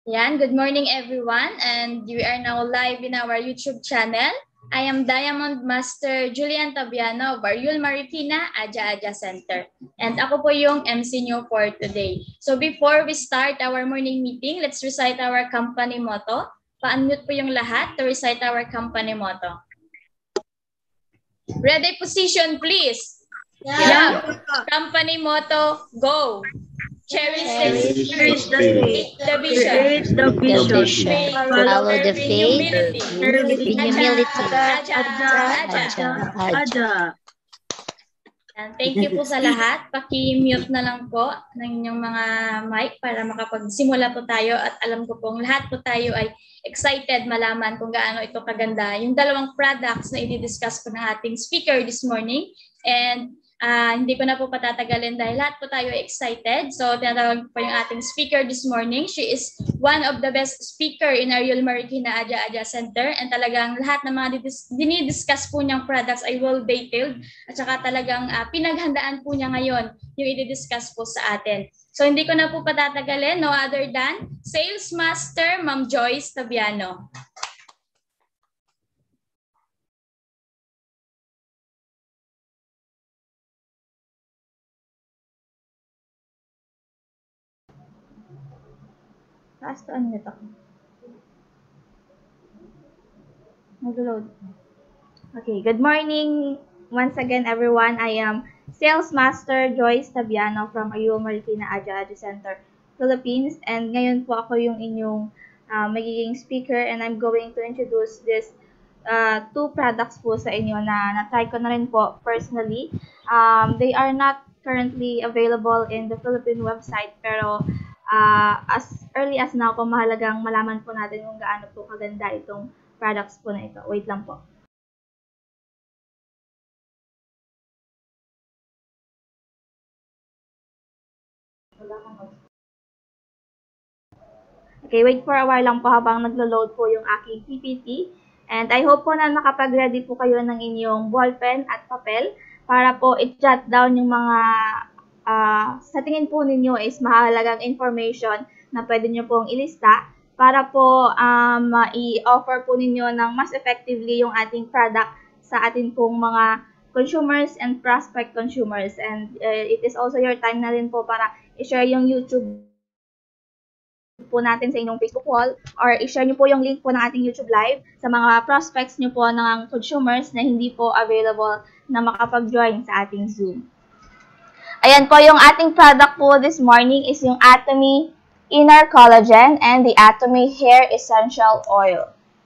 Yan, good morning everyone, and we are now live in our YouTube channel. I am Diamond Master Julian Tabiano of Ariul Marikina Aja Aja Center. And ako po yung MC nyo for today. So before we start our morning meeting, let's recite our company motto. Pa-unmute po yung lahat to recite our company motto. Ready position, please. Yeah. Company motto, go. Cherish the faith, the vision, Follow the faith, humility. Aja. And thank you po sa lahat. Paki-mute na lang po ng inyong mga mic para makapagsimula po tayo at alam ko pong lahat po tayo ay excited malaman kung gaano ito kaganda yung dalawang products na i-discuss po ng ating speaker this morning. And hindi ko na po patatagalin dahil lahat po tayo excited. So, tinatawag po yung ating speaker this morning. She is one of the best speaker in Ariul Marikina Aja Aja Center. And talagang lahat ng mga dinidiscuss po niyang products ay well detailed. At saka talagang pinaghandaan po niya ngayon yung i-discuss po sa atin. So, hindi ko na po patatagalin. No other than Sales Master, Ma'am Joyce Tabiano. Fast on nito. Mag-load. Okay, good morning once again everyone. I am Sales Master Joyce Tabiano from Ariul Marikina Aja Aja Center, Philippines. And ngayon po ako yung inyong magiging speaker and I'm going to introduce this two products po sa inyo na na-try ko na rin po personally. They are not currently available in the Philippine website pero as early as now po, mahalagang malaman po natin kung gaano po kaganda itong products po na ito. Wait lang po. Okay, wait for a while lang po habang naglo-load po yung aking PPT. And I hope po na nakapag-ready po kayo ng inyong ballpen at papel para po i-jot down yung mga sa tingin po ninyo is mahalagang information na pwede nyo pong ilista para po i-offer po ninyo ng mas effectively yung ating product sa atin pong mga consumers and prospect consumers. And it is also your time na rin po para i-share yung YouTube po natin sa inyong Facebook wall or i-share nyo po yung link po ng ating YouTube live sa mga prospects nyo po ng consumers na hindi po available na makapag-join sa ating Zoom. Ayan po, yung ating product po this morning is yung Atomy Inner Collagen and the Atomy Hair Essential Oil.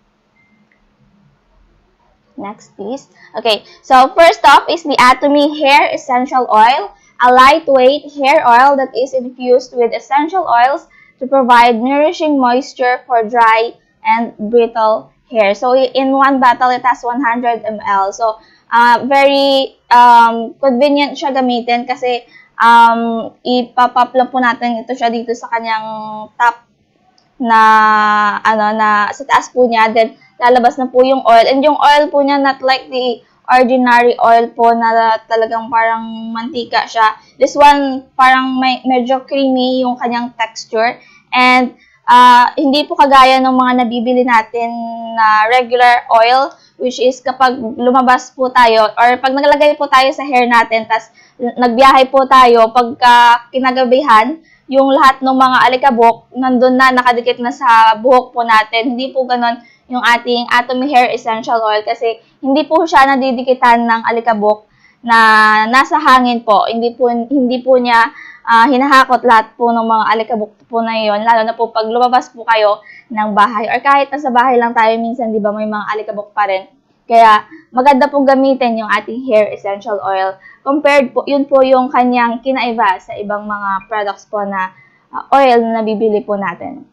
Next, please. Okay, so first off is the Atomy Hair Essential Oil, a lightweight hair oil that is infused with essential oils to provide nourishing moisture for dry and brittle hair. So in one bottle, it has 100 ml. So very convenient siya gamitin kasi ipapop lang po natin ito siya dito sa kanyang top na na sa taas po niya, then lalabas na po yung oil, and yung oil po niya not like the ordinary oil po na talagang parang mantika siya. This one parang medyo creamy yung kanyang texture, and hindi po kagaya ng mga nabibili natin na regular oil, which is kapag lumabas po tayo or pag naglagay po tayo sa hair natin tas nagbiyahe po tayo, pagka kinagabihan yung lahat ng mga alikabok nandun na, nakadikit na sa buhok po natin. Hindi po ganon yung ating Atomy Hair Essential Oil kasi hindi po siya nadidikitan ng alikabok na nasa hangin po. Hindi po niya hinahakot lahat po ng mga alikabok po na yon, lalo na po pag lumabas po kayo ng bahay or kahit nasa bahay lang tayo minsan, di ba, may mga alikabok pa rin. Kaya maganda pong gamitin yung ating hair essential oil. Compared po, yun po yung kanyang kinaiba sa ibang mga products po na oil na nabibili po natin.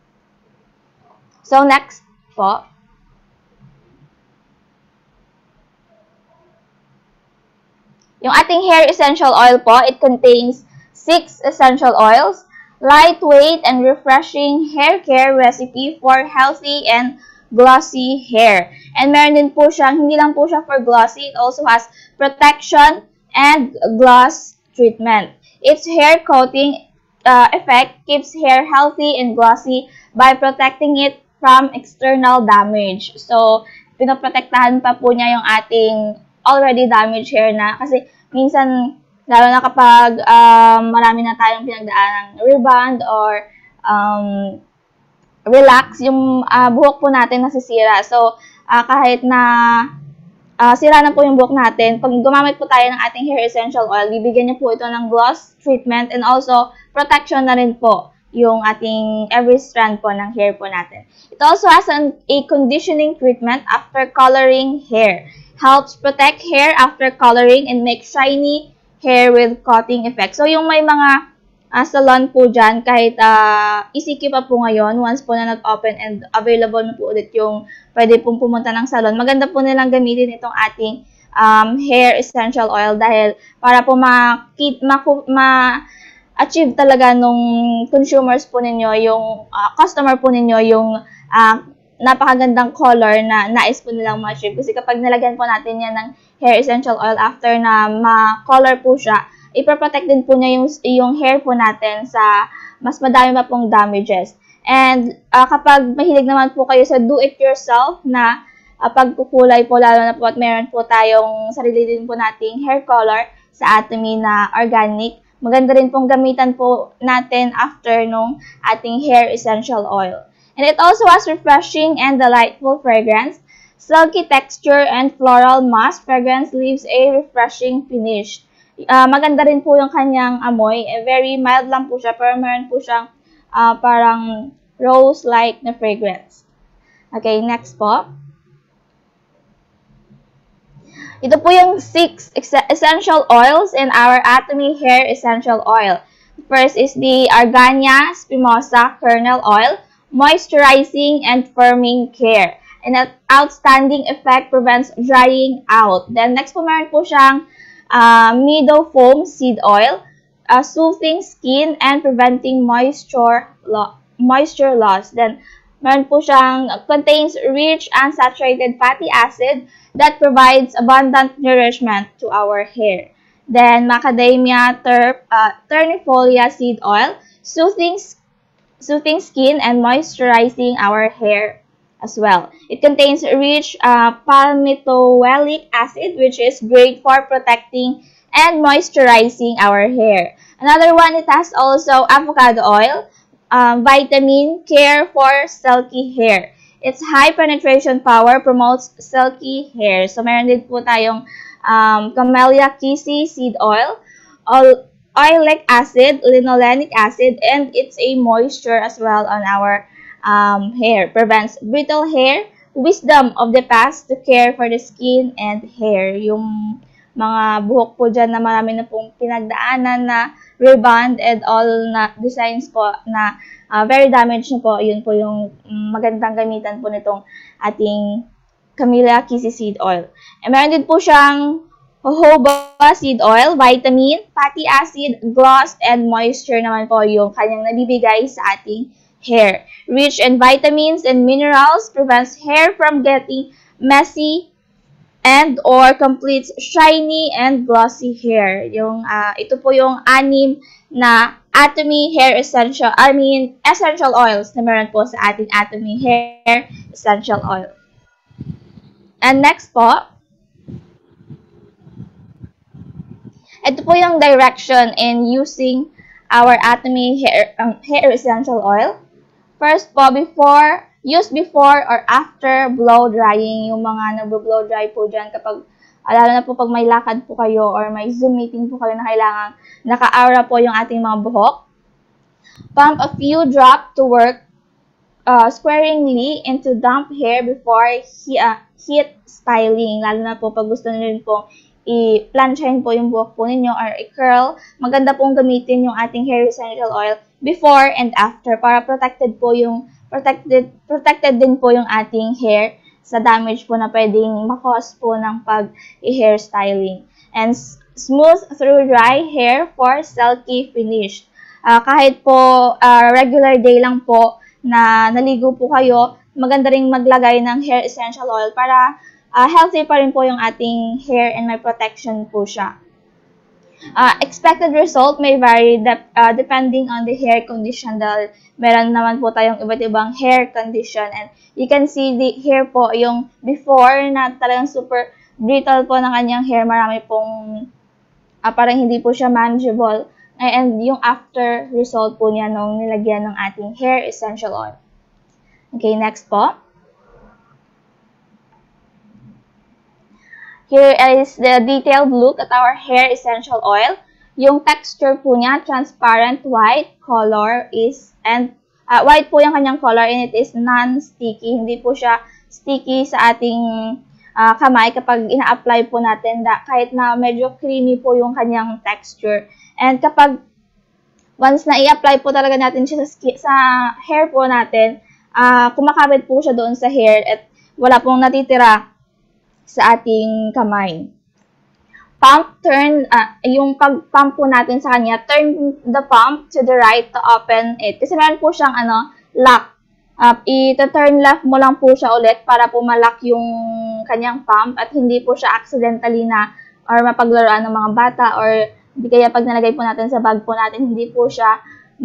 So next po. Yung ating hair essential oil po, it contains 6 essential oils, lightweight and refreshing hair care recipe for healthy and glossy hair. And meron din po siyang, hindi lang po siya for glossy, it also has protection and gloss treatment. Its hair coating effect keeps hair healthy and glossy by protecting it from external damage. So, pinoprotektahan pa po niya yung ating already damaged hair na kasi minsan, lalo na kapag marami na tayong pinagdaan ng rebond or relax, yung buhok po natin nasisira. So, kahit na sira na po yung buhok natin, pag gumamit po tayo ng ating hair essential oil, bibigyan niya po ito ng gloss treatment and also protection na rin po yung ating every strand po ng hair po natin. It also has a conditioning treatment after coloring hair. Helps protect hair after coloring and make shiny hair with coating effect. So, yung may mga salon po dyan, kahit ECQ pa po ngayon, once po na nag-open and available na po ulit yung pwede pong pumunta ng salon, maganda po nilang gamitin itong ating hair essential oil dahil para po ma-achieve talaga nung consumers po ninyo, yung customer po ninyo, yung napakagandang color na nais po nilang ma-achieve. Kasi kapag nilagyan po natin yan ng hair essential oil after na ma-color po siya, ipaprotect din po niya yung hair po natin sa mas madami pa pong damages. And kapag mahilig naman po kayo sa do-it-yourself na pagkukulay po, lalo na po at meron po tayong sarili din po nating hair color sa Atomy na organic, maganda rin pong gamitan po natin after nung ating hair essential oil. And it also has refreshing and delightful fragrance. Silky texture and floral musk fragrance leaves a refreshing finish. Maganda rin po yung kanyang amoy. Very mild lang po siya, pero meron po siyang parang rose-like na fragrance. Okay, next po. Ito po yung 6 essential oils in our Atomy Hair Essential Oil. First is the Argania Spumosa Kernel Oil, moisturizing and firming care. And an outstanding effect prevents drying out. Then next po meron po siyang Meadow Foam Seed Oil, soothing skin and preventing moisture loss. Then meron po siyang contains rich unsaturated fatty acid that provides abundant nourishment to our hair. Then Macadamia Ternifolia Seed Oil, soothing skin and moisturizing our hair as well. It contains rich palmitoylic acid, which is great for protecting and moisturizing our hair. Another one, it has also avocado oil, vitamin care for silky hair. Its high penetration power promotes silky hair. So, meron din po tayong Camellia Kisi Seed Oil, oleic acid, linolenic acid, and it's a moisture as well on our hair. Prevents brittle hair. Wisdom of the past to care for the skin and hair. Yung mga buhok po dyan na marami na pong pinagdaanan na rebond and all na designs po na very damaged na po. Yun po yung magandang gamitan po nitong ating Camellia Kisi Seed Oil. And meron din po siyang jojoba seed oil, vitamin, fatty acid, gloss, and moisture naman po yung kanyang nabibigay sa ating hair. Rich in vitamins and minerals, prevents hair from getting messy and or completes shiny and glossy hair. Yung ito po yung 6 na Atomy Hair Essential Oils na meron po sa ating Atomy Hair Essential Oil. And next po, ito po yung direction in using our Atomy Hair Essential Oil. First po, use before or after blow drying. Yung mga nagbo-blow dry po dyan kapag, lalo na po pag may lakad po kayo or may Zoom meeting po kayo na kailangan naka-aura po yung ating mga buhok. Pump a few drops to work squaringly into damp hair before heat styling. Lalo na po pag gusto nyo rin pong i-planchahin po yung buhok po ninyo or i-curl, maganda pong gamitin yung ating hair essential oil before and after para protected din po yung ating hair sa damage po na pwedeng makos po ng pag-hair styling. And smooth through dry hair for silky finish. Kahit po regular day lang po na naligo po kayo, maganda ring maglagay ng hair essential oil para healthy pa rin po yung ating hair and may protection po siya. Expected result may vary depending on the hair condition dahil meron naman po tayong iba't ibang hair condition and you can see the hair po yung before na talagang super brittle po ng kanyang hair, marami pong parang hindi po siya manageable and yung after result po niya nung nilagyan ng ating hair essential oil. Okay, next po. Here is the detailed look at our hair essential oil. Yung texture po niya, transparent white color is, and white po yung kanyang color and it is non-sticky. Hindi po siya sticky sa ating kamay kapag ina-apply po natin. Kahit na medyo creamy po yung kanyang texture. And kapag once na i-apply po talaga natin siya sa hair po natin, kumakabit po siya doon sa hair at wala pong natitira sa ating kamay. Pump, yung pag-pump po natin sa kanya, turn the pump to the right to open it. Kasi meron po siyang lock. I-turn left mo lang po siya ulit para po ma-lock yung kanyang pump at hindi po siya accidentally na or mapaglaruan ng mga bata or hindi kaya pag nalagay po natin sa bag po natin, hindi po siya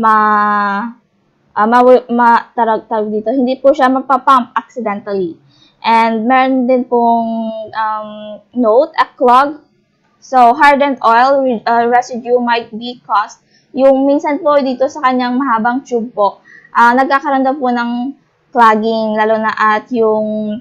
hindi po siya magpa-pump accidentally. And meron din pong note, a clog. So, hardened oil residue might be caused. Yung minsan po dito sa kanyang mahabang tube po, nagkakaroon daw po ng clogging, lalo na at yung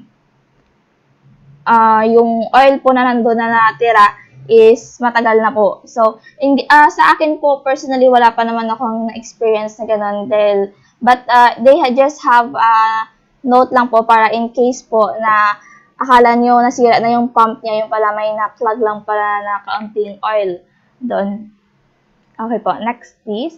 oil po na nandun na natira is matagal na po. So, sa akin po, personally, wala pa naman akong na-experience na ganun but they just have note lang po para in case po na akala nyo nasira na yung pump niya, yung pala may na-plug lang pala na kaunting oil doon. Okay po, next please.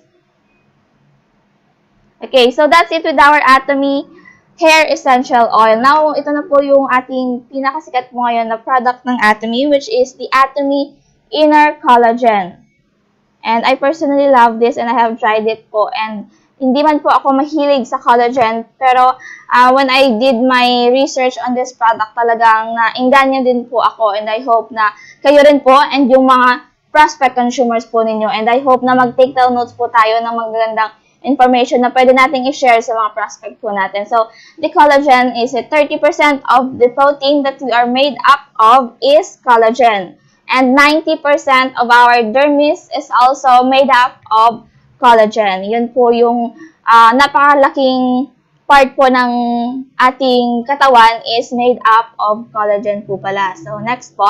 Okay, so that's it with our Atomy Hair Essential Oil. Now, ito na po yung ating pinakasikat po ngayon na product ng Atomy, which is the Atomy Inner Collagen. And I personally love this and I have tried it po and hindi man po ako mahilig sa collagen, pero when I did my research on this product, talagang nainganyo din po ako and I hope na kayo rin po and yung mga prospect consumers po ninyo and I hope na mag-take down notes po tayo ng magagandang information na pwede nating i-share sa mga prospect po natin. So, the collagen is 30% of the protein that we are made up of is collagen. And 90% of our dermis is also made up of collagen. Yun po yung napakalaking part po ng ating katawan is made up of collagen po pala. So, next po.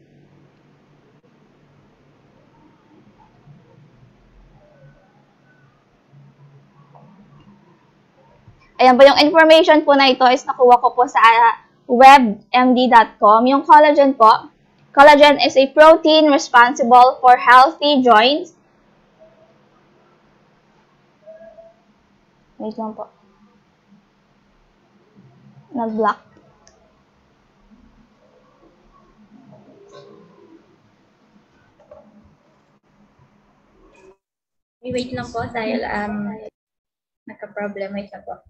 Ayan po, yung information po na ito is nakuha ko po sa webmd.com. Yung collagen po, collagen is a protein responsible for healthy joints. Wait lang po. Nag-block. Wait lang po dahil nagka-problem. Wait lang po.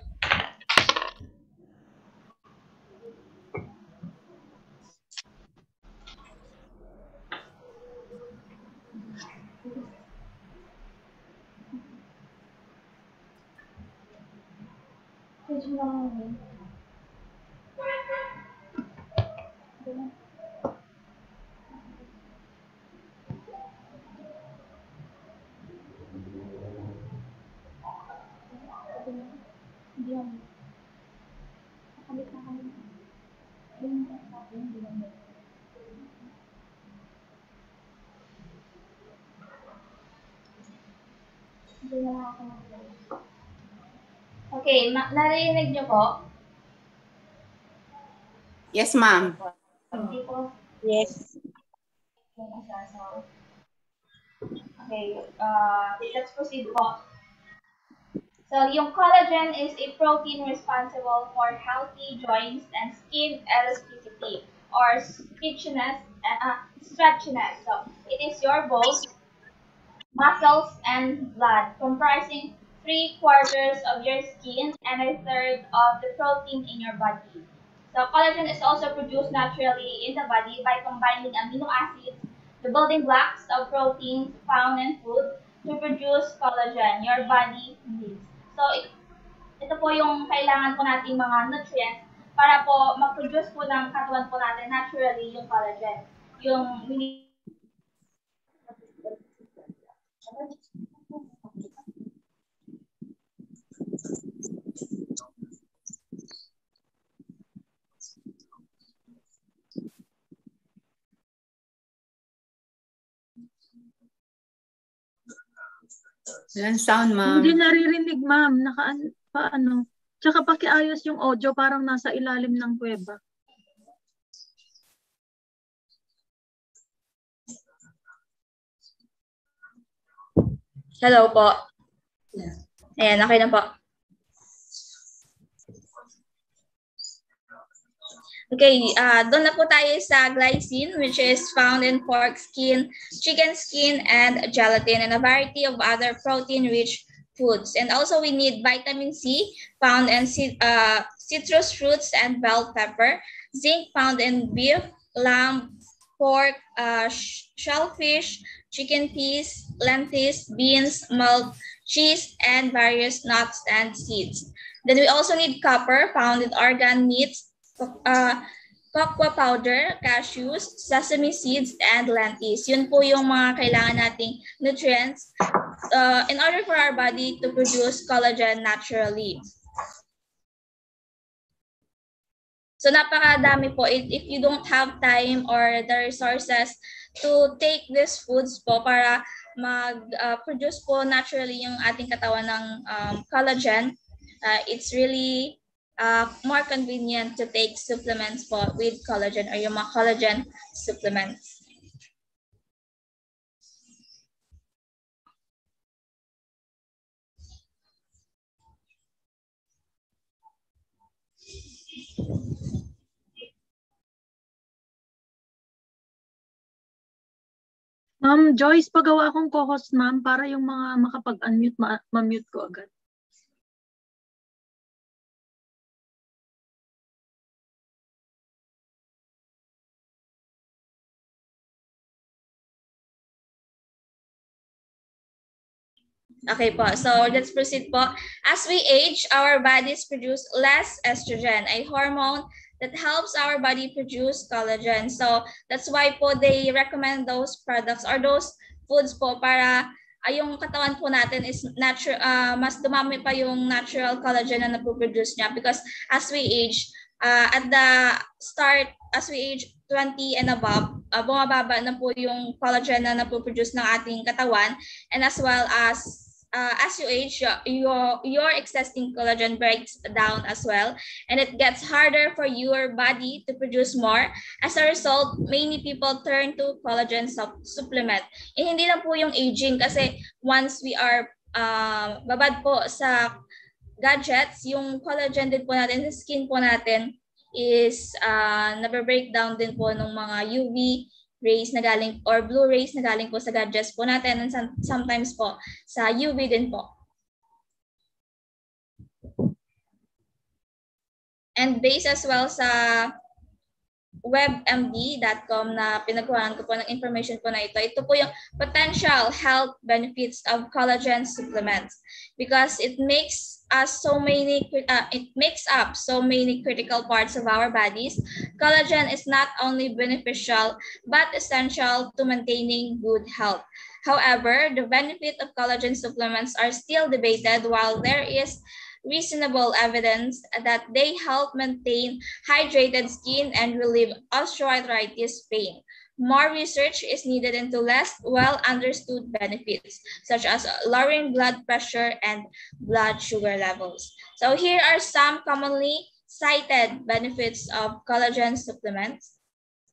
Okay, narinig niyo po? Yes, ma'am. Hindi po. Yes. Okay, let's proceed po. So, yung collagen is a protein responsible for healthy joints and skin elasticity or stretchiness. So, it is your bones, muscles, and blood, comprising 3/4 of your skin and 1/3 of the protein in your body. So, collagen is also produced naturally in the body by combining amino acids the building blocks of proteins found in food to produce collagen your body needs. So, ito po yung kailangan po nating mga nutrients para po mag-produce po ng katawan po natin naturally yung collagen. Yung Walang sound, ma'am. Hindi naririnig, ma'am. Paano? Tsaka pakiayos yung audio, parang nasa ilalim ng kuweba. Hello po. Ayan, okay na po. Okay, doon na po tayo sa glycine, which is found in pork skin, chicken skin, and gelatin, and a variety of other protein-rich foods. And also we need vitamin C, found in citrus fruits and bell pepper, zinc found in beef, lamb, pork, shellfish, chicken peas, lentils, beans, milk, cheese, and various nuts and seeds. Then we also need copper, found in organ meats, cocoa powder, cashews, sesame seeds, and lentils. Yun po yung mga kailangan nating nutrients in order for our body to produce collagen naturally. So napakadami po. If you don't have time or the resources to take these foods po para mag-produce po naturally yung ating katawan ng collagen, it's really more convenient to take supplements po with collagen or yung mga collagen supplements. Ma'am Joyce, pagawa akong co-host, ma'am, para yung mga makapag-unmute, ma-mute ko agad. Okay po, so let's proceed po. As we age, our bodies produce less estrogen, a hormone that helps our body produce collagen. So that's why po they recommend those products or those foods po para yung katawan po natin is natural, mas dumami pa yung natural collagen na napoproduce niya, because as we age, at the start, as we age 20 and above, bumababa na po yung collagen na napoproduce ng ating katawan, and as well as you age, your existing collagen breaks down as well, and it gets harder for your body to produce more. As a result, many people turn to collagen supplement. Hindi lang po yung aging, kasi once we are babad po sa gadgets, yung collagen din po natin sa skin po natin is nabe-breakdown din po ng mga UV rays na galing or blue rays na galing po sa gadgets po natin, and sometimes po sa UV din po. And based as well sa webmd.com na pinagkuhanan ko po ng information po na ito po yung potential health benefits of collagen supplements, because it makes up so many critical parts of our bodies. Collagen is not only beneficial but essential to maintaining good health. However, the benefit of collagen supplements are still debated, while there is reasonable evidence that they help maintain hydrated skin and relieve osteoarthritis pain. More research is needed into less well-understood benefits, such as lowering blood pressure and blood sugar levels. So here are some commonly cited benefits of collagen supplements.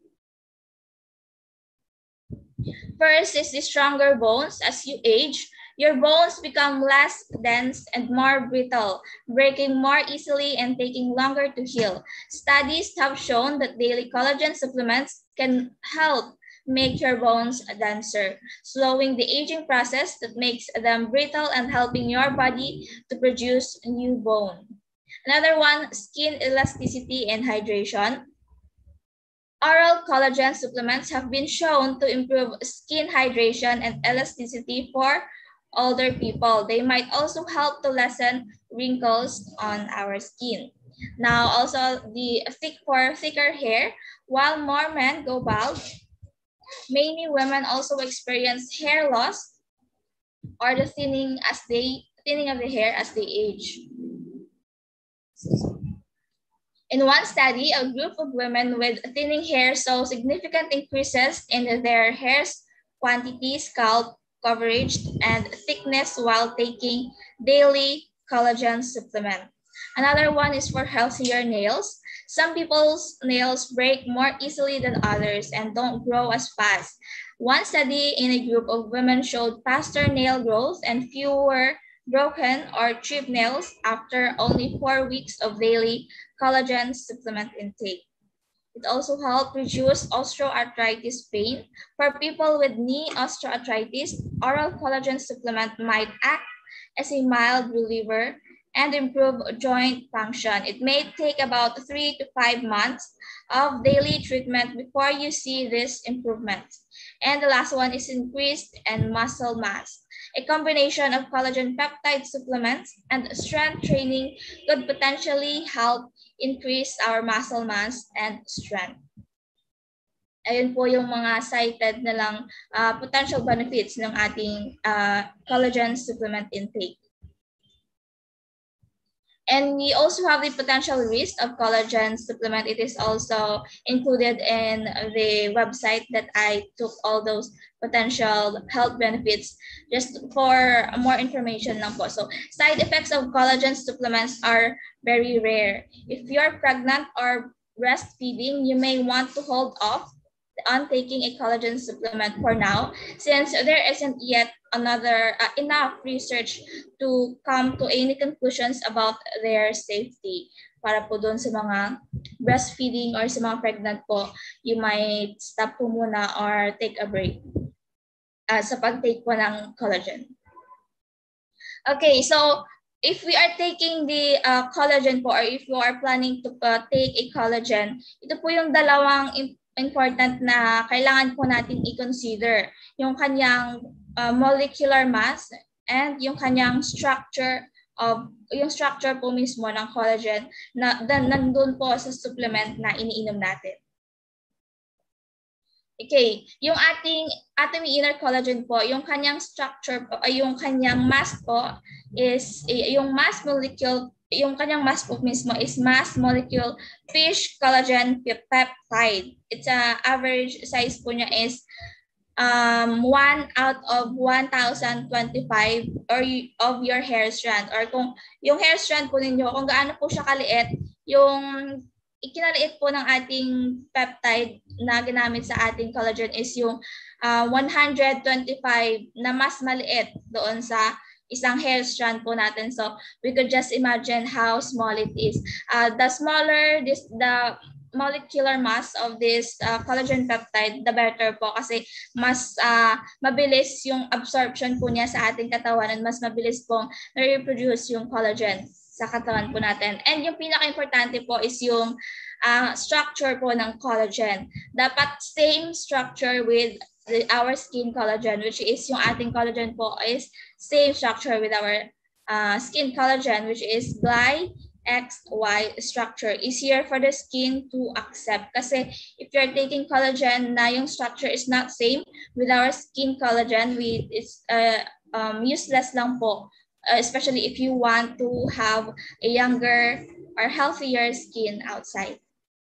First is the stronger bones. As you age, your bones become less dense and more brittle, breaking more easily and taking longer to heal. Studies have shown that daily collagen supplements can help make your bones denser, slowing the aging process that makes them brittle and helping your body to produce new bone. Another one, skin elasticity and hydration. Oral collagen supplements have been shown to improve skin hydration and elasticity for older people. They might also help to lessen wrinkles on our skin. Now, also for thicker hair, while more men go bald, many women also experience hair loss or the thinning of the hair as they age. In one study, a group of women with thinning hair saw significant increases in their hair's quantity, scalp coverage, and thickness while taking daily collagen supplement. Another one is for healthier nails. Some people's nails break more easily than others and don't grow as fast. One study in a group of women showed faster nail growth and fewer broken or chipped nails after only 4 weeks of daily collagen supplement intake. It also helps reduce osteoarthritis pain. For people with knee osteoarthritis, oral collagen supplement might act as a mild reliever and improve joint function. It may take about 3 to 5 months of daily treatment before you see this improvement. And the last one is increased and muscle mass. A combination of collagen peptide supplements and strength training could potentially help increase our muscle mass and strength. Ayun po yung mga cited na lang potential benefits ng ating collagen supplement intake. And we also have the potential risk of collagen supplement. It is also included in the website that I took all those potential health benefits just for more information lang po. So side effects of collagen supplements are very rare. If you're pregnant or breastfeeding, you may want to hold off on taking a collagen supplement for now, since there isn't yet enough research to come to any conclusions about their safety. Para po doon sa mga breastfeeding or sa mga pregnant po, you might stop po muna or take a break sa pag-take po ng collagen. Okay, so if we are taking the collagen po, or if you are planning to take a collagen, ito po yung dalawang important na kailangan po natin i-consider. Yung kanyang molecular mass and yung kanyang structure po mismo ng collagen na nandun po sa supplement na iniinom natin. Okay, yung ating Atomy Inner Collagen po, yung kanyang structure po, yung kanyang mass po is yung mass molecule. Yung kanyang mass po mismo is mass molecule fish collagen peptide. It's average size po niya is 1 out of 1,025 or of your hair strand. Or kung yung hair strand po ninyo, kung gaano po siya kaliit, yung ikinaliit po ng ating peptide na ginamit sa ating collagen is yung 125 na mas maliit doon sa isang hair strand po natin. So we could just imagine how small it is. The smaller the molecular mass of this collagen peptide, the better po, kasi mas mabilis yung absorption po niya sa ating katawan and mas mabilis pong na-reproduce yung collagen sa katawan po natin. And yung pinaka-importante po is yung structure po ng collagen. Dapat same structure with our skin collagen, which is yung ating collagen po is same structure with our skin collagen, which is XY structure. Easier for the skin to accept. Kasi if you're taking collagen na yung structure is not same with our skin collagen, it's useless lang po. Especially if you want to have a younger or healthier skin outside.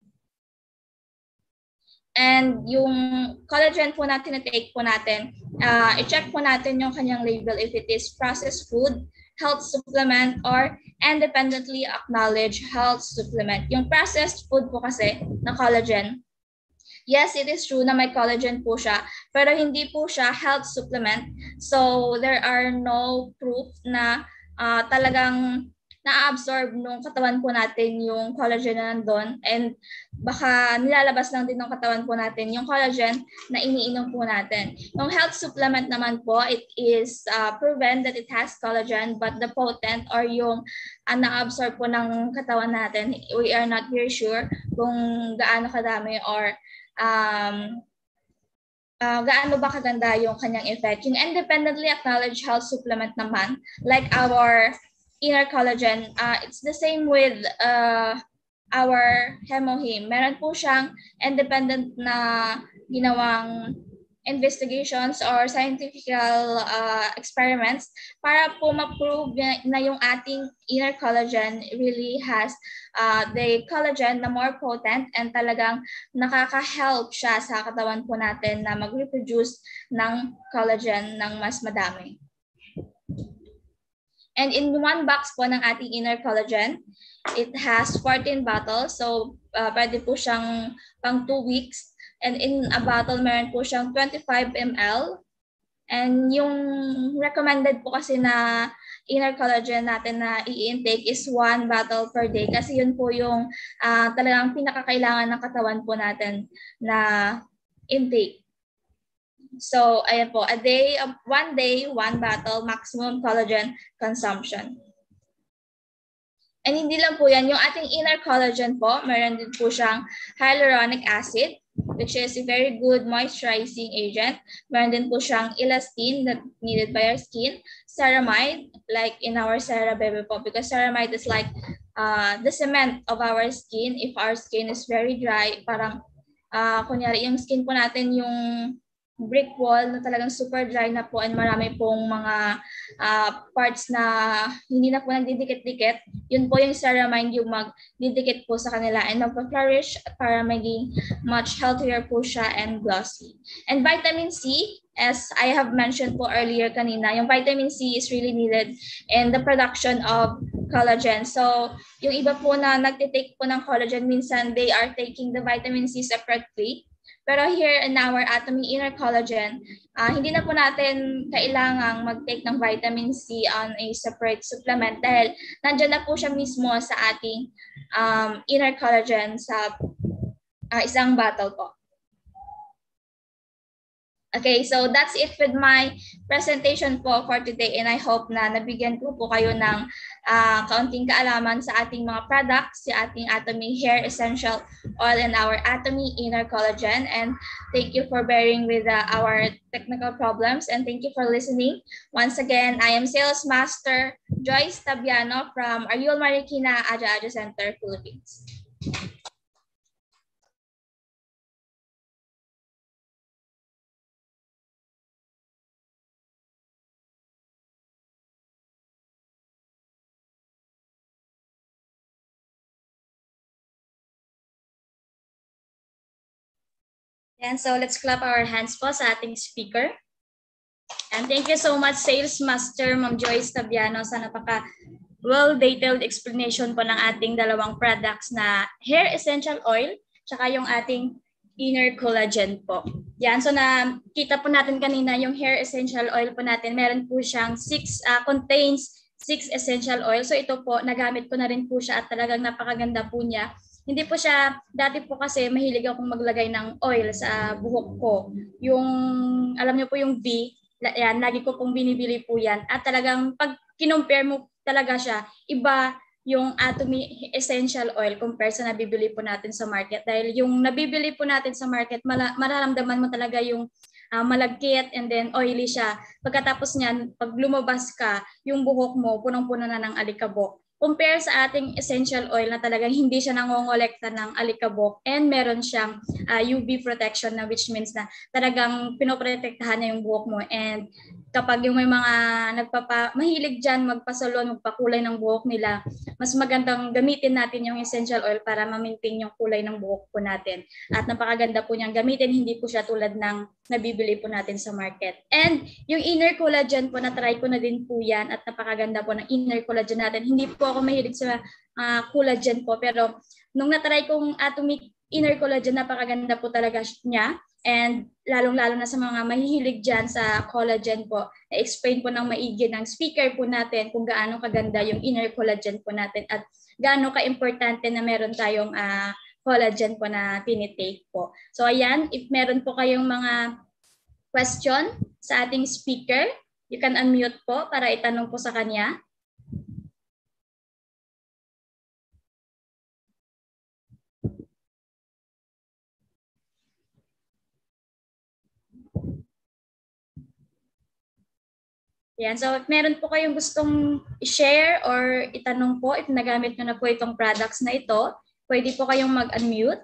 And yung collagen po natin na take po natin, i-check po natin yung kanyang label if it is processed food, health supplement, or independently acknowledged health supplement. Yung processed food po kasi na collagen, yes, it is true na may collagen po siya, pero hindi po siya health supplement. So there are no proof na talagang na-absorb nung katawan po natin yung collagen na nandun, and baka nilalabas lang din ng katawan po natin yung collagen na iniinom po natin. Yung health supplement naman po, it is proven that it has collagen, but the potent or yung na-absorb po ng katawan natin, we are not very sure kung gaano kadami or gaano ba kaganda yung kanyang effect. Yung independently acknowledged health supplement naman, like our inner collagen, it's the same with our Hemohim. Meron po siyang independent na ginawang investigations or scientific experiments para po ma-prove na yung ating inner collagen really has the collagen na more potent and talagang nakaka-help siya sa katawan po natin na mag-reproduce ng collagen ng mas madami. And in one box po ng ating inner collagen, it has 14 bottles. So, pwede po siyang pang 2 weeks. And in a bottle, meron po siyang 25 ml. And yung recommended po kasi na inner collagen natin na i-intake is 1 bottle per day. Kasi yun po yung talagang pinakakailangan ng katawan po natin na intake. So, ayan po, 1 day, 1 bottle, maximum collagen consumption. And hindi lang po yan, yung ating inner collagen po, meron din po siyang hyaluronic acid, which is a very good moisturizing agent. Meron din po siyang elastin that needed by our skin. Ceramide, like in our CeraBebe po, because ceramide is like the cement of our skin. If our skin is very dry, parang kunyari yung skin po natin yung brick wall na talagang super dry na po and marami pong mga parts na hindi na po nagdidikit-dikit, yun po yung ceramide yung magdidikit po sa kanila and magpa-flourish para maging much healthier po siya and glossy. And vitamin C, as I have mentioned po earlier kanina, yung vitamin C is really needed in the production of collagen. So, yung iba po na nagtitake po ng collagen, minsan they are taking the vitamin C separately. Pero here in our Atomy Inner Collagen, hindi na po natin kailangang mag-take ng vitamin C on a separate supplement dahil nandiyan na po siya mismo sa ating inner collagen sa isang bottle po. Okay, so that's it with my presentation po for today and I hope na nabigyan po kayo ng kaunting kaalaman sa ating mga products, sa ating Atomy Hair Essential Oil and our Atomy Inner Collagen. And thank you for bearing with our technical problems and thank you for listening. Once again, I am Sales Master Joyce Tabiano from Ariel Marikina Aja Aja Center, Philippines. And so let's clap our hands po sa ating speaker. And thank you so much, Sales Master Ma'am Joyce Tabiano, sa napaka well-detailed explanation po ng ating dalawang products na Hair Essential Oil, tsaka yung ating Inner Collagen po. Yan, so nakita po natin kanina yung Hair Essential Oil po natin, meron po siyang contains 6 essential oil. So ito po, nagamit ko na rin po siya at talagang napakaganda po niya. Hindi po siya, dati po kasi mahilig akong maglagay ng oil sa buhok ko. Yung, alam niyo po yung V, yan, lagi ko pong binibili po yan. At talagang pag kinompare mo talaga siya, iba yung Atomy Essential Oil compared sa nabibili po natin sa market. Dahil yung nabibili po natin sa market, mararamdaman mo talaga yung malagkit and then oily siya. Pagkatapos niyan, pag lumabas ka, yung buhok mo punong-puno na ng alikabok. Compare sa ating essential oil na talagang hindi siya nangongolekta ng alikabok and meron siyang UV protection na which means na talagang pinoprotektahan niya yung buhok mo. And kapag yung may mga mahilig dyan magpasalon, magpakulay ng buhok nila, mas magandang gamitin natin yung essential oil para ma-maintain yung kulay ng buhok po natin. At napakaganda po niyang gamitin, hindi po siya tulad ng nabibili po natin sa market. And yung inner collagen po, na-try ko na din po yan at napakaganda po ng inner collagen natin. Hindi po ako mahilig sa collagen po, pero nung na-try kong Atomy Inner Collagen, napakaganda po talaga niya. And lalong-lalo na sa mga mahihilig dyan sa collagen po, na-explain po ng maigi ng speaker po natin kung gaano kaganda yung inner collagen po natin at gaano ka-importante na meron tayong collagen po na tinitake po. So ayan, if meron po kayong mga question sa ating speaker, you can unmute po para itanong po sa kanya. Yan. So, if meron po kayong gustong i-share or itanong po, if nagamit nyo na po itong products na ito, pwede po kayong mag-unmute.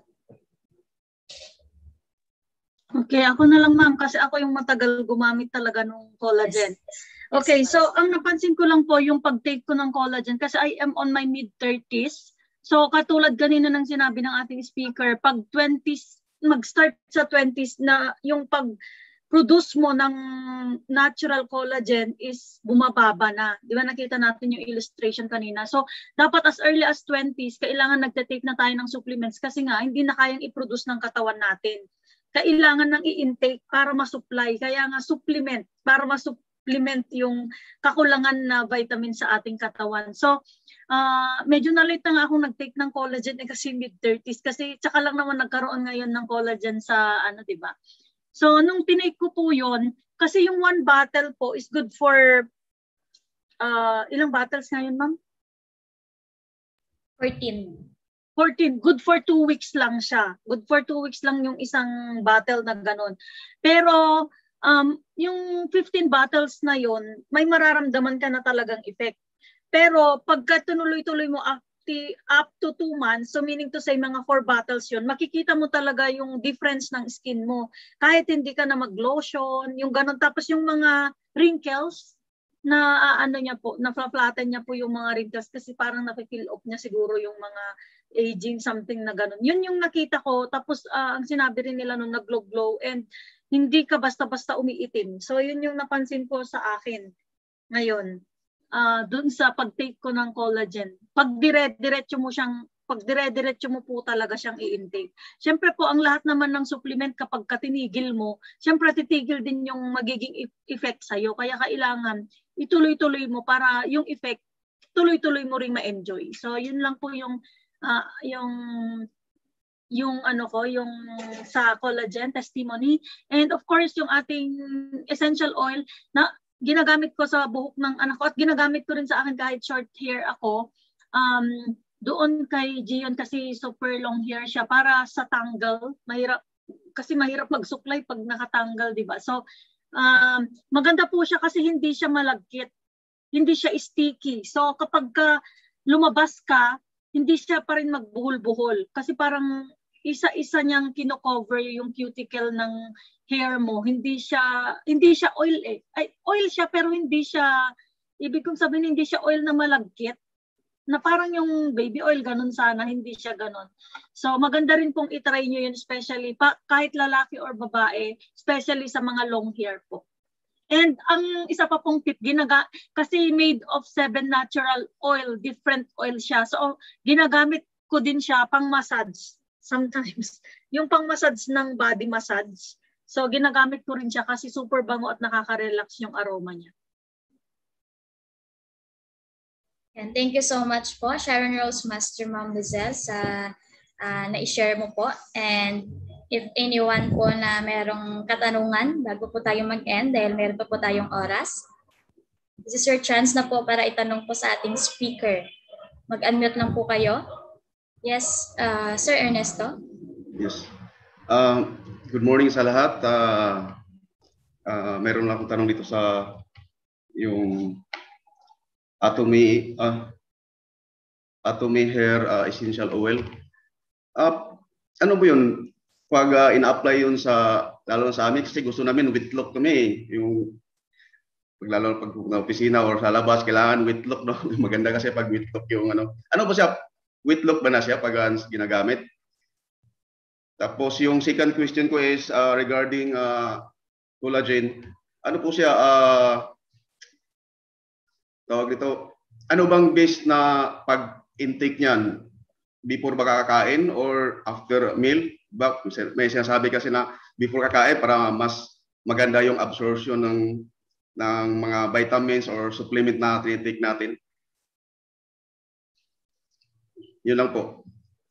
Okay, ako na lang ma'am kasi ako yung matagal gumamit talaga ng collagen. Okay, so ang napansin ko lang po yung pag-take ko ng collagen kasi I am on my mid-30s. So katulad kanina ng sinabi ng ating speaker, pag 20s, mag-start sa 20s na yung pag-produce mo ng natural collagen is bumababa na. Di ba nakita natin yung illustration kanina. So dapat as early as 20s, kailangan nagte-take na tayo ng supplements kasi nga hindi na kayang i-produce ng katawan natin. Kailangan ng i-intake para ma-supply. Kaya nga supplement, para ma-supplement yung kakulangan na vitamin sa ating katawan. So, medyo na-late na nga akong nag-take ng collagen kasi mid-30s. Kasi tsaka lang naman nagkaroon ngayon ng collagen sa di ba? So, nung tinake ko po yun, kasi yung 1 bottle po is good for, ilang bottles ngayon, ma'am? 14. 14. Good for 2 weeks lang siya. Good for 2 weeks lang yung isang bottle na ganun. Pero yung 15 bottles na yon, may mararamdaman ka na talagang effect. Pero pagka tuloy-tuloy mo up to 2 months, so meaning to say mga 4 bottles yon, makikita mo talaga yung difference ng skin mo. Kahit hindi ka na mag-lotion, yung ganun. Tapos yung mga wrinkles, na niya po, na-flatten niya po yung mga wrinkles kasi parang na-fill off niya siguro yung mga aging, something na ganun. Yun yung nakita ko. Tapos ang sinabi rin nila nung nag-glow and hindi ka basta-basta umiitim. So yun yung napansin ko sa akin ngayon. Dun sa pag-take ko ng collagen. Pag dire-diretso mo po talaga siyang i-intake. Siyempre po, ang lahat naman ng supplement kapag katinigil mo, siyempre titigil din yung magiging effect sa'yo. Kaya kailangan ituloy-tuloy mo para yung effect, tuloy-tuloy mo ring ma-enjoy. So yun lang po yung yung sa collagen testimony. And of course, yung ating essential oil na ginagamit ko sa buhok ng anak ko at ginagamit ko rin sa akin kahit short hair ako. Doon kay Gian kasi super long hair siya para sa tanggal. Mahirap magsuklay pag nakatanggal, di ba? So, maganda po siya kasi hindi siya malagkit. Hindi siya sticky. So, kapag lumabas ka, hindi siya pa rin magbuhol-buhol. Kasi parang isa-isa niyang kino-cover yung cuticle ng hair mo. Hindi siya oil eh. Ay, oil siya pero hindi siya, ibig kong sabihin hindi siya oil na malagkit. Na parang yung baby oil, ganun sana, hindi siya ganun. So maganda rin pong itry nyo yun, especially kahit lalaki or babae, especially sa mga long hair po. And ang isa pa pong tip, kasi made of 7 natural oil, different oil siya. So ginagamit ko din siya pang massage sometimes. Yung pang massage ng body massage. So ginagamit ko rin siya kasi super bango at nakaka-relax yung aroma niya. And thank you so much po, Sharon Rose Master Ma'am Lizelle, sa na-share mo po. And if anyone po na merong katanungan bago po tayo mag-end dahil meron pa po tayong oras, this is your chance na po para itanong po sa ating speaker. Mag-unmute lang po kayo. Yes, Sir Ernesto. Yes. Good morning sa lahat. Meron lang akong tanong dito sa yung Atomy Hair Essential Oil. Ano ba yun? Pag ina-apply yun lalo sa amin kasi gusto namin with look kami. Yung lalo pag na opisina or sa labas kailangan with look, no? Maganda kasi pag with look yung ano. Ano ba siya? With look ba na siya pag ginagamit? Tapos yung second question ko is regarding collagen. Ano po siya tawag dito? Ano bang base na pag-intake niyan? Before ba kakain or after meal? May sinasabi kasi na before kakain para mas maganda yung absorption ng mga vitamins or supplement na tinitake natin. Yun lang po.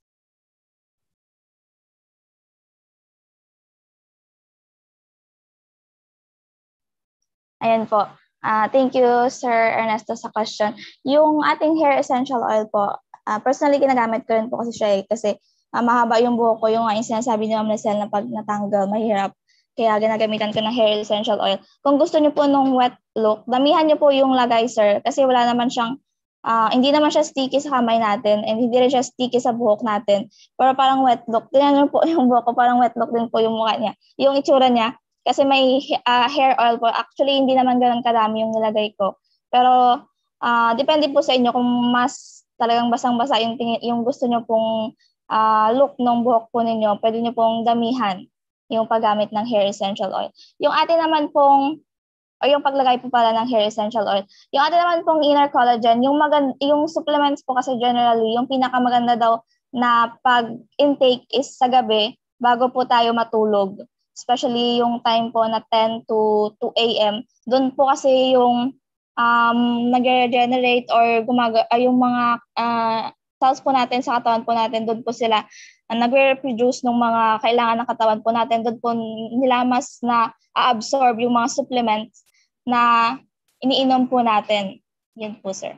Ayan po. Thank you, Sir Ernesto, sa question. Yung ating hair essential oil po, personally, ginagamit ko rin po kasi siya kasi mahaba yung buhok ko. Yung sinasabi ni Ma'am Lizelle na pag natanggal, mahirap. Kaya ginagamitan ko ng hair essential oil. Kung gusto niyo po nung wet look, damihan niyo po yung lagay, sir, kasi wala naman siyang hindi naman siya sticky sa kamay natin and hindi rin siya sticky sa buhok natin. Pero parang wet look. Tingnan niyo po yung buhok ko, parang wet look din po yung mukha niya. Yung itsura niya, kasi may hair oil po. Actually, hindi naman ganun kadami yung nilagay ko. Pero depende po sa inyo kung mas talagang basang-basa yung gusto niyo pong look ng buhok po ninyo, pwede niyo pong damihan yung paggamit ng hair essential oil. Yung atin naman pong o yung paglagay po pala ng hair essential oil. Yung atin naman pong inner collagen, yung supplements po kasi generally, yung pinakamaganda daw na pag-intake is sa gabi bago po tayo matulog. Especially yung time po na 10 to 2 a.m. Doon po kasi yung nag-regenerate or yung mga cells po natin sa katawan po natin, doon po sila nagre-reproduce ng mga kailangan ng katawan po natin. Doon po nila mas na absorb yung mga supplements na iniinom po natin. Yun po, sir.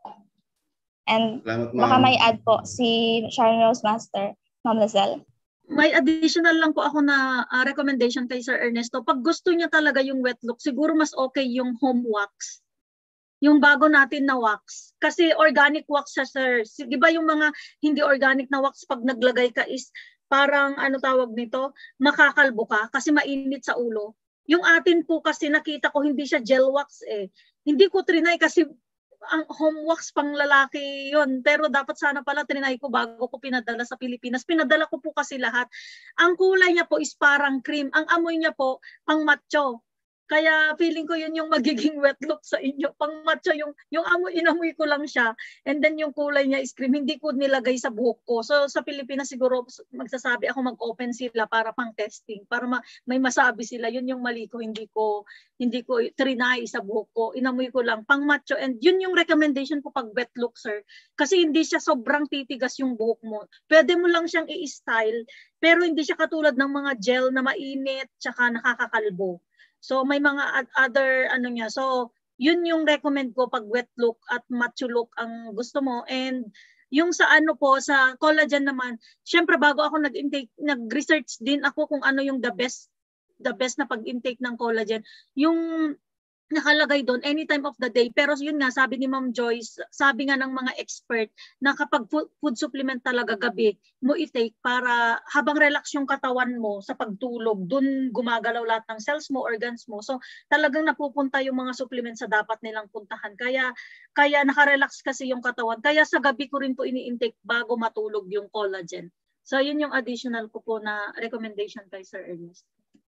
And baka may add po si Sharon Rose Master, Ma'am Lizelle. May additional lang po ako na recommendation kay Sir Ernesto. Pag gusto niya talaga yung wet look, siguro mas okay yung home wax. Yung bago natin na wax. Kasi organic wax siya, sir. Di ba yung mga hindi organic na wax pag naglagay ka is parang ano tawag nito, makakalbo ka kasi mainit sa ulo. Yung atin po kasi nakita ko hindi siya gel wax eh. Hindi ko trinay kasi ang home wax pang lalaki yon, pero dapat sana pala trinay ko bago ko pinadala sa Pilipinas. Pinadala ko po kasi lahat. Ang kulay niya po is parang cream. Ang amoy niya po pang macho. Kaya feeling ko yun yung magiging wet look sa inyo. Pang macho yung amoy, inamoy ko lang siya. And then yung kulay niya is cream. Hindi ko nilagay sa buhok ko. So sa Pilipinas siguro magsasabi ako mag-open sila para pang testing. Para may masabi sila. Yun yung mali ko. Hindi ko trinay sa buhok ko. Inamoy ko lang. Pang macho. And yun yung recommendation ko pag wet look, sir. Kasi hindi siya sobrang titigas yung buhok mo. Pwede mo lang siyang i-style. Pero hindi siya katulad ng mga gel na mainit tsaka nakakakalbo. So may mga other ano niya. So yun yung recommend ko pag wet look at macho look ang gusto mo. And yung sa ano po, sa collagen naman, syempre bago ako nag-intake, nag-research din ako kung ano yung the best na pag-intake ng collagen. Yung nakalagay doon any time of the day. Pero yun nga, sabi ni Ma'am Joyce, sabi nga ng mga expert na kapag food supplement talaga gabi mo i-take para habang relax yung katawan mo sa pagtulog, doon gumagalaw lahat ng cells mo, organs mo. So talagang napupunta yung mga supplements sa dapat nilang puntahan. Kaya nakarelax kasi yung katawan. Kaya sa gabi ko rin po ini-intake bago matulog yung collagen. So yun yung additional ko po na recommendation kay Sir Ernest.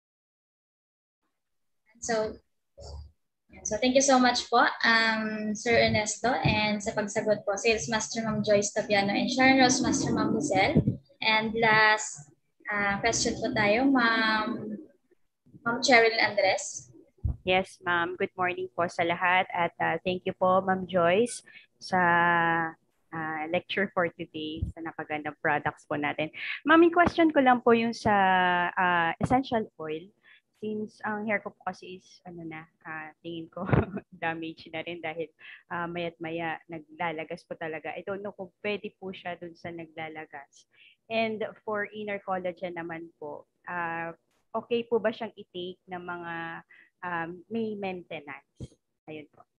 So thank you so much po, Sir Ernesto, and sa pagsagot po, Sales Master Ma'am Joyce Tapiano and Sharon Rose Master Ma'am Lizelle. And last question po tayo, Ma'am Cheryl Andres. Yes, ma'am. Good morning po sa lahat at thank you po, Ma'am Joyce, sa lecture for today sa napagandang products po natin. Ma'am, yung question ko lang po yung sa essential oil. Since ang hair ko po kasi is, tingin ko damage na rin dahil maya't maya naglalagas po talaga. I don't know kung pwede po siya dun sa naglalagas. And for inner collagen naman po, okay po ba siyang i-take ng mga may maintenance? Ayun po.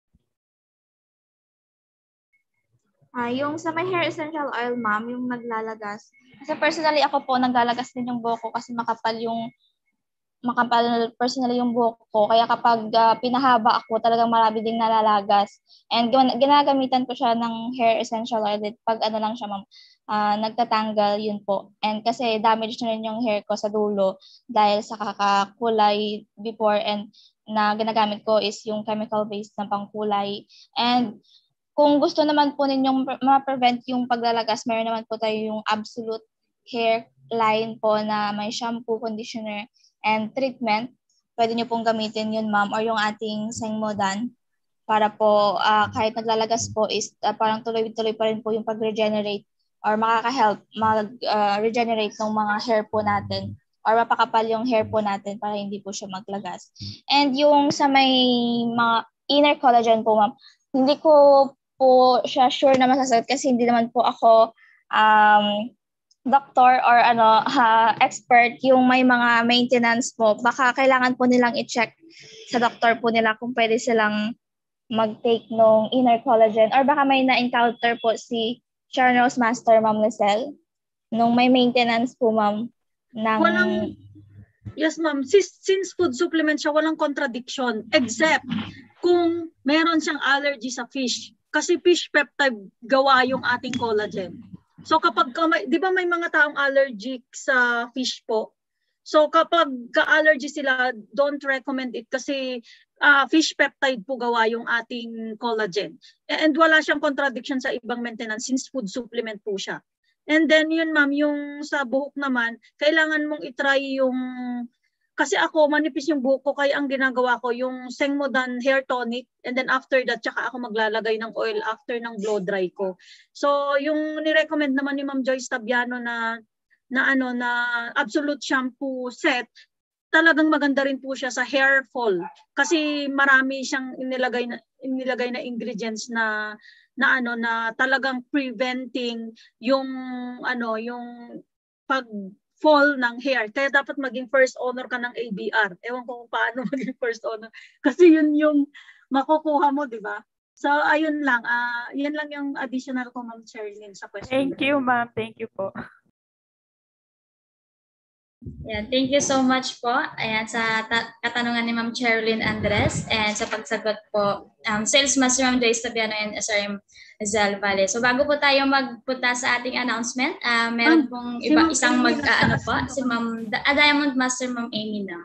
Yung sa may hair essential oil, ma'am, yung naglalagas. Kasi personally ako po, naglalagas din yung buhok ko kasi makapal personally yung buhok ko. Kaya kapag pinahaba ako, talagang marami ding nalalagas. And ginagamitan ko siya ng hair essential oil. Pag ano lang siya, ma'am, nagtatanggal, yun po. And kasi damage na rin yung hair ko sa dulo dahil sa kakakulay before, and na ginagamit ko is yung chemical-based na pangkulay. And kung gusto naman po ninyong ma-prevent yung paglalagas, meron naman po tayo yung Absolute Hair line po na may shampoo, conditioner, and treatment. Pwede nyo pong gamitin yun, ma'am, or yung ating Sengmodan para po kahit naglalagas po is parang tuloy-tuloy pa rin po yung pag-regenerate or makaka-help mag-regenerate ng mga hair po natin or mapakapal yung hair po natin para hindi po siya maglagas. And yung sa may mga inner collagen po, ma'am, hindi ko po siya sure na masasagot kasi hindi naman po ako doctor or expert yung may mga maintenance po, baka kailangan po nilang i-check sa doctor po nila kung pwede silang mag-take nung inner collagen or baka may na-encounter po si Charnos Master, Ma'am Lizelle, nung may maintenance po, ma'am, ng... Yes, ma'am. Since food supplement siya, walang contradiction except kung meron siyang allergy sa fish. Kasi fish peptide gawa yung ating collagen. So kapag, di ba may mga taong allergic sa fish po? So kapag ka-allergy sila, don't recommend it kasi fish peptide po gawa yung ating collagen. And wala siyang contradiction sa ibang maintenance since food supplement po siya. And then yun ma'am, yung sa buhok naman, kailangan mong itry yung, kasi ako manipis yung buhok ko kaya ang ginagawa ko yung Sengmodan hair tonic and then after that tsaka ako maglalagay ng oil after ng blow dry ko. So yung ni-recommend naman ni Ma'am Joyce Tabiano na absolute shampoo set, talagang maganda rin po siya sa hair fall kasi marami siyang inilagay na ingredients na talagang preventing yung pag-fall ng hair. Kaya dapat maging first owner ka ng ABR. Ewan ko kung paano maging first owner kasi yun yung makukuha mo, di ba? So ayun lang, yan lang yung additional ko, Ma'am Sherilyn, sa question. Thank you, ma'am. Thank you po. Yeah, thank you so much po. Ayan, sa katanungan ni Ma'am Sherilyn Andres and sa pagsagot po, Sales Master Ma'am Joyce Tabiano and SRM Zal Valle. So bago po tayo magpunta sa ating announcement, meron pong isang si Ma'am Diamond Master Ma'am Amy na.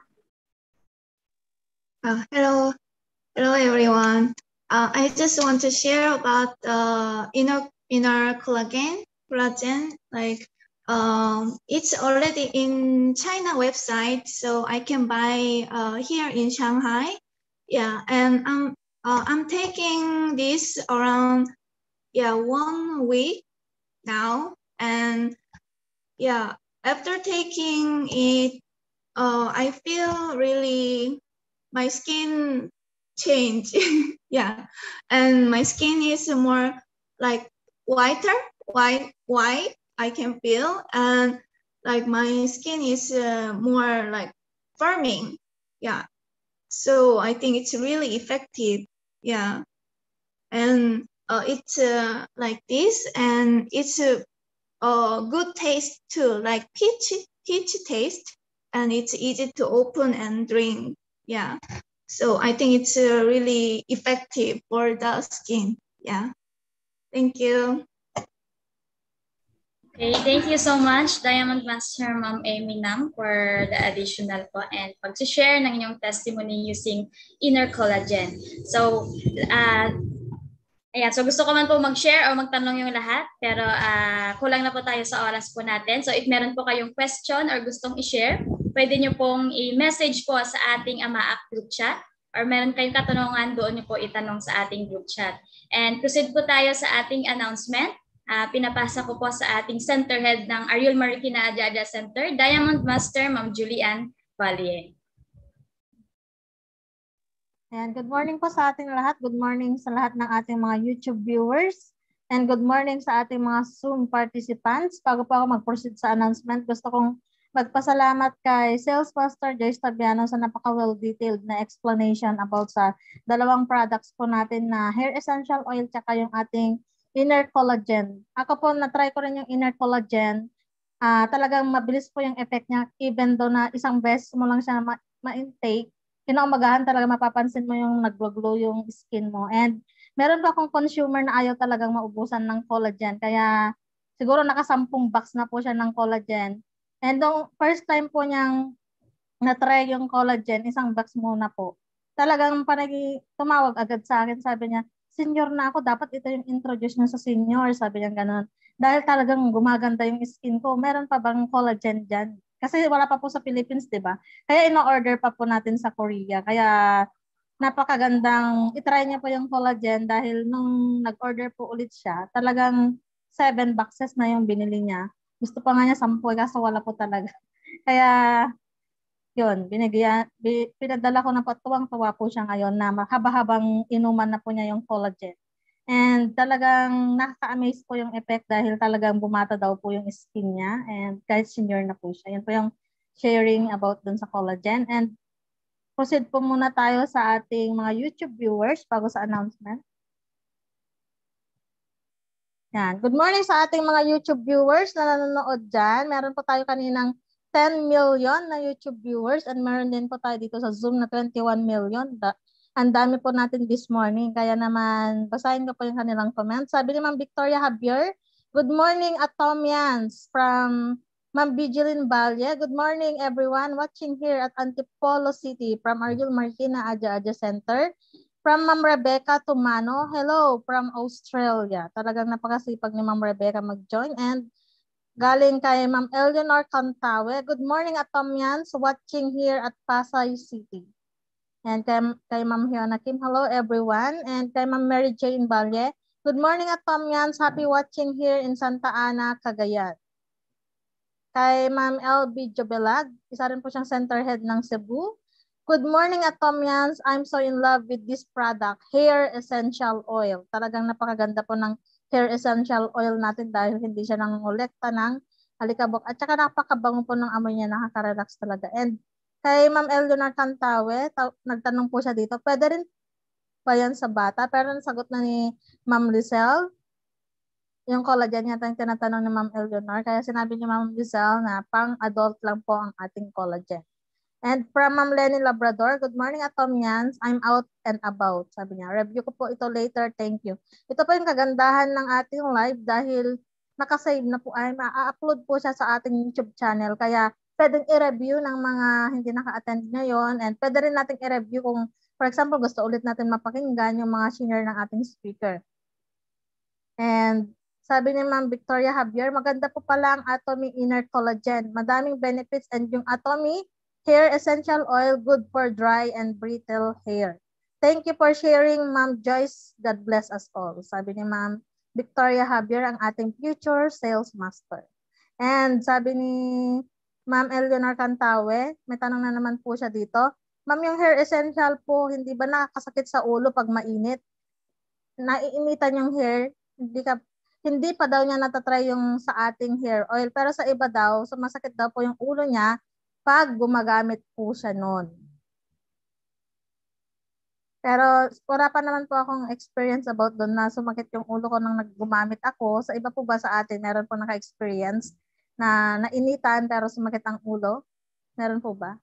Hello everyone. I just want to share about inner collagen. Like it's already in China website, so I can buy here in Shanghai. Yeah, and I'm taking this around 1 week now, and after taking it, I feel really my skin change. Yeah, and my skin is more like white. I can feel, and like my skin is more like firming. Yeah, so I think it's really effective. Yeah, and it's like this, and it's a good taste too, like peach taste, and it's easy to open and drink. Yeah, so I think it's really effective for the skin. Yeah, thank you. Okay, thank you so much, Diamond Master Ma'am Amy Nam, for the additional po and pag-share ng inyong testimony using inner collagen. So, ayan, so gusto ko man po mag-share o magtanong yung lahat, pero kulang na po tayo sa oras po natin. So, if meron po kayong question or gustong i-share, pwede nyo pong i-message po sa ating AMAAC group chat or meron kayong katanungan, doon nyo po itanong sa ating group chat. And proceed po tayo sa ating announcement. Pinapasa ko po sa ating center head ng Ariel Marikina Adya Center, Diamond Master Ma'am Julian Valle. And good morning po sa ating lahat. Good morning sa lahat ng ating mga YouTube viewers. And good morning sa ating mga Zoom participants. Bago po ako mag-proceed sa announcement, gusto kong magpasalamat kay Sales Master Joyce Tabiano sa napaka-well-detailed na explanation about sa dalawang products po natin na hair essential oil tsaka yung ating inner collagen. Ako po, na-try ko rin yung inner collagen. Talagang mabilis po yung effect niya. Even though na isang beses mo lang siya ma-intake, kinaumagahan talaga mapapansin mo yung nag-glow yung skin mo. And meron pa akong consumer na ayaw talagang maubusan ng collagen. Kaya siguro naka-10 box na po siya ng collagen. And nung first time po niyang na-try yung collagen, isang box muna po. Talagang tumawag agad sa akin. Sabi niya, senior na ako, dapat ito yung introduce niyo sa senior, sabi niya gano'n. Dahil talagang gumaganda yung skin ko, meron pa bang collagen dyan? Kasi wala pa po sa Philippines, di ba? Kaya ino-order pa po natin sa Korea. Kaya napakagandang, itry niya po yung collagen dahil nung nag-order po ulit siya, talagang 7 boxes na yung binili niya. Gusto pa nga niya 10, kaso wala po talaga. Kaya yun, pinadala ko na po, tuwang-tuwa po siya ngayon na mahaba-habang inuman na po niya yung collagen. And talagang nakaka-amaze po yung effect dahil talagang bumata daw po yung skin niya. And kahit senior na po siya. Yan po yung sharing about dun sa collagen. And proceed po muna tayo sa ating mga YouTube viewers bago sa announcement. Yan. Good morning sa ating mga YouTube viewers na nanonood dyan. Meron po tayo kaninang 10 million na YouTube viewers and meron din po tayo dito sa Zoom na 21 million. Ang dami po natin this morning. Kaya naman, basahin ko po yung kanilang comments. Sabi ni Ma'am Victoria Javier, good morning, Atomians from Ma'am Vigilin Balye. Good morning, everyone watching here at Antipolo City from Argel Martina Aja Center. From Ma'am Rebecca Tumano, hello from Australia. Talagang napakasipag ni Ma'am Rebecca mag-join. And galing kay Ma'am Eleanor Cantawe, good morning, Atomians watching here at Pasay City. And kay Ma'am Hiona Kim, hello everyone. And kay Ma'am Mary Jane Balye, good morning Atomians, happy watching here in Santa Ana, Cagayan. Kay Ma'am LB Jobelag, isa rin po siyang center head ng Cebu. Good morning Atomians, I'm so in love with this product, hair essential oil. Talagang napakaganda po ng hair essential oil natin dahil hindi siya nangongolekta ng alikabok. At saka napakabango po ng amoy niya, nakaka-relax talaga. And kay Ma'am Eleanor Cantawe, nagtanong po siya dito, pwede rin ba yan sa bata? Pero nasagot na ni Ma'am Lizelle, yung collagen yata yung tinatanong ni Ma'am Eleanor. Kaya sinabi ni Ma'am Lizelle na pang-adult lang po ang ating collagen. And from Ma'am Lenny Labrador, good morning Atomians, I'm out and about. Sabi niya, review ko po ito later, thank you. Ito po yung kagandahan ng ating live dahil nakasave na po ay ma-upload po siya sa ating YouTube channel. Kaya pwedeng i-review ng mga hindi naka-attend ngayon and pwede rin natin i-review kung, for example, gusto ulit natin mapakinggan yung mga senior ng ating speaker. And sabi ni Ma'am Victoria Javier, maganda po pala ang Atomy Inner Collagen. Madaming benefits and yung Atomy Hair Essential Oil, good for dry and brittle hair. Thank you for sharing, Ma'am Joyce. God bless us all. Sabi ni Ma'am Victoria Javier, ang ating future sales master. And sabi ni Ma'am Eleanor Cantawe, may tanong na naman po siya dito. Ma'am, yung hair essential po, hindi ba nakakasakit sa ulo pag mainit? Naiinitan yung hair, hindi pa daw niya natatry yung sa ating hair oil. Pero sa iba daw, sumasakit daw po yung ulo niya pag gumagamit po siya nun. Pero wala pa naman po akong experience about doon na sumakit yung ulo ko nang naggumamit ako. Sa iba po ba sa atin, meron po naka-experience na nainitan pero sumakit ang ulo? Meron po ba?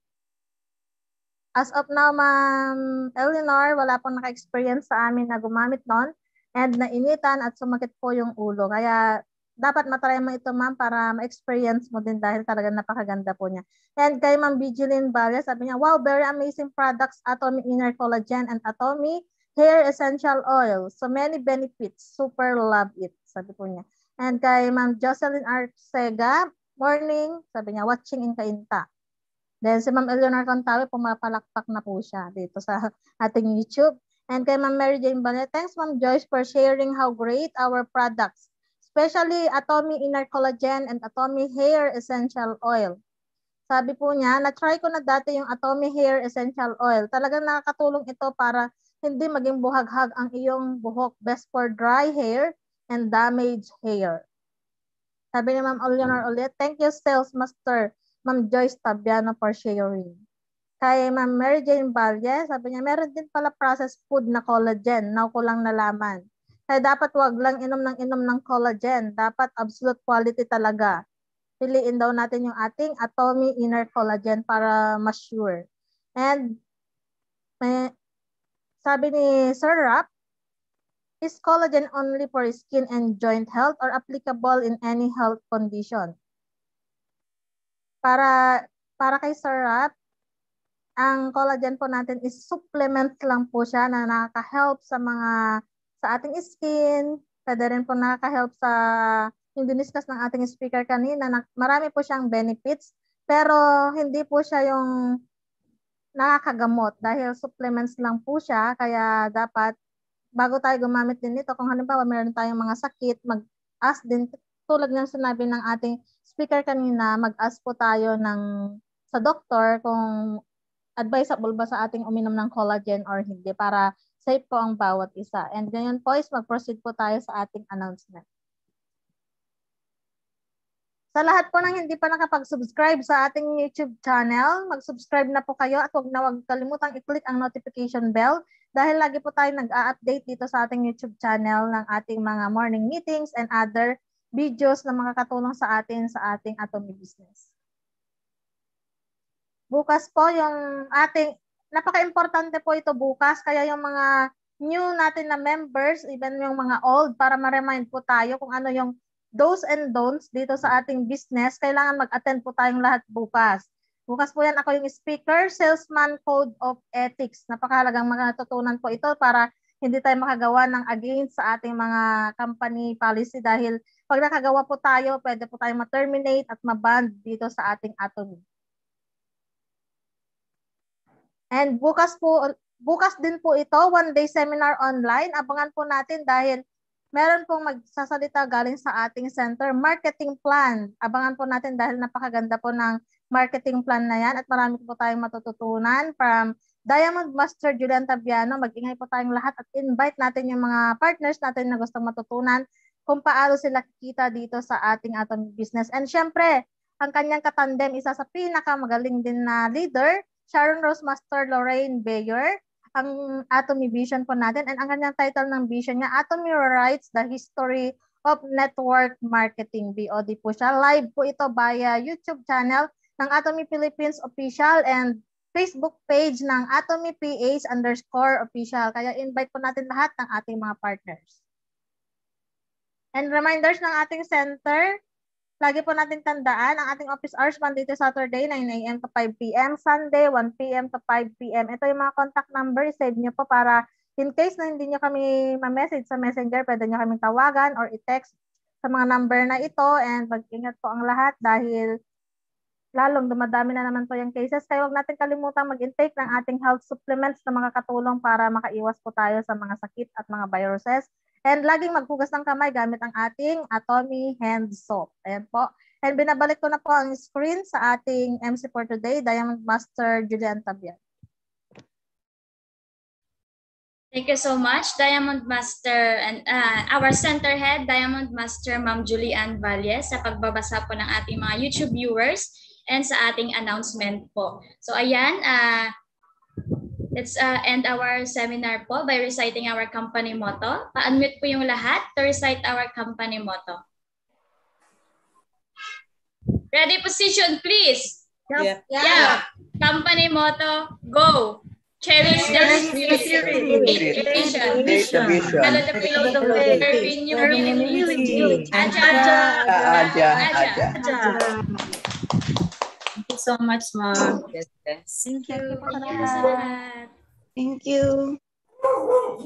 As of now, Ma'am Eleanor, wala pong naka-experience sa amin na gumamit nun and nainitan at sumakit po yung ulo. Kaya dapat matry mo ito, ma'am, para ma-experience mo din dahil talagang napakaganda po niya. And kay Ma'am Vigilin Balye, sabi niya, wow, very amazing products, Atomy Inner Collagen and Atomy Hair Essential Oil. So many benefits. Super love it, sabi po niya. And kay Ma'am Jocelyn Arcega, morning, sabi niya, watching in Cainta. Then si Ma'am Eleanor Cantawe, pumapalakpak na po siya dito sa ating YouTube. And kay Ma'am Mary Jane Balye, thanks Ma'am Joyce for sharing how great our products, especially Atomy Inner Collagen and Atomy Hair Essential Oil. Sabi po niya, na-try ko na dati yung Atomy Hair Essential Oil. Talagang nakakatulong ito para hindi maging buhaghag ang iyong buhok. Best for dry hair and damaged hair. Sabi ni Ma'am Eleanor ulit, thank you Sales Master Ma'am Joyce Tabiano for sharing. Kay Ma'am Mary Jane Balye, sabi niya, meron din pala processed food na collagen. Now ko lang nalaman. Kaya dapat wag lang inom ng collagen. Dapat absolute quality talaga. Piliin daw natin yung ating Atomy Inner Collagen para mas sure. And sabi ni Sir Rap, is collagen only for skin and joint health or applicable in any health condition? Para kay Sir Rap, ang collagen po natin is supplement lang po siya na nakaka-help sa ating skin. Pwede rin po nakaka-help sa yung diniscuss ng ating speaker kanina. Marami po siyang benefits pero hindi po siya yung nakakagamot dahil supplements lang po siya. Kaya dapat bago tayo gumamit din nito, kung halimbawa meron tayong mga sakit, mag-ask din, tulad ng sinabi ng ating speaker kanina, mag-ask po tayo sa doktor kung advisable ba sa ating uminom ng collagen or hindi para safe po ang bawat isa. And ganyan po is mag-proceed po tayo sa ating announcement. Sa lahat po ng hindi pa nakapag-subscribe sa ating YouTube channel, mag-subscribe na po kayo at huwag kalimutang i-click ang notification bell dahil lagi po tayo nag-a-update dito sa ating YouTube channel ng ating mga morning meetings and other videos na makakatulong sa atin sa ating Atomy business. Bukas po yung ating, napaka-importante po ito bukas, kaya yung mga new natin na members, even yung mga old, para ma-remind po tayo kung ano yung do's and don'ts dito sa ating business, kailangan mag-attend po tayong lahat bukas. Bukas po yan ako yung speaker, Salesman Code of Ethics. Napakahalagang makatutunan po ito para hindi tayo makagawa ng against sa ating mga company policy dahil pag nakagawa po tayo, pwede po tayo ma-terminate at ma-ban dito sa ating Atomy. And bukas din po ito, one-day seminar online. Abangan po natin dahil meron pong magsasalita galing sa ating center, marketing plan. Abangan po natin dahil napakaganda po ng marketing plan na yan at marami po tayong matututunan from Diamond Master Julian Tabiano. Mag-ingay po tayong lahat at invite natin yung mga partners natin na gustong matutunan kung paano sila kikita dito sa ating Atomy business. And syempre, ang kanyang katandem, isa sa pinakamagaling din na leader, Sharon Rose Master Lorraine Bayer, ang Atomy Vision po natin. And ang kanyang title ng vision niya, Atomy Rewrites the History of Network Marketing. BOD po siya. Live po ito via YouTube channel ng Atomy Philippines Official and Facebook page ng Atomy PH_official. Kaya invite po natin lahat ng ating mga partners. And reminders ng ating center, lagi po natin tandaan, ang ating office hours Monday to Saturday, 9 a.m. to 5 p.m. Sunday, 1 p.m. to 5 p.m. Ito yung mga contact number, save nyo po para in case na hindi nyo kami ma-message sa messenger, pwede nyo kami tawagan or i-text sa mga number na ito. And mag-ingat po ang lahat dahil lalong dumadami na naman po yung cases. Kaya huwag natin kalimutang mag-intake ng ating health supplements na makakatulong para makaiwas po tayo sa mga sakit at mga viruses. And laging maghugas ng kamay gamit ang ating Atomy hand soap. Ayan po. And binabalik ko na po ang screen sa ating MC for today, Diamond Master Julian Tabiano. Thank you so much, Diamond Master and our center head, Diamond Master Ma'am Julian Valles, sa pagbabasa po ng ating mga YouTube viewers and sa ating announcement po. So ayan, let's end our seminar po by reciting our company motto. Pa-unmute po yung lahat to recite our company motto. Ready, position, please. Yeah. Yeah. Company motto, go. Cherish the spirit. Education. Follow the faith. Renew. Aja. Thank you so much, Ma'am. Thank you. Thank you.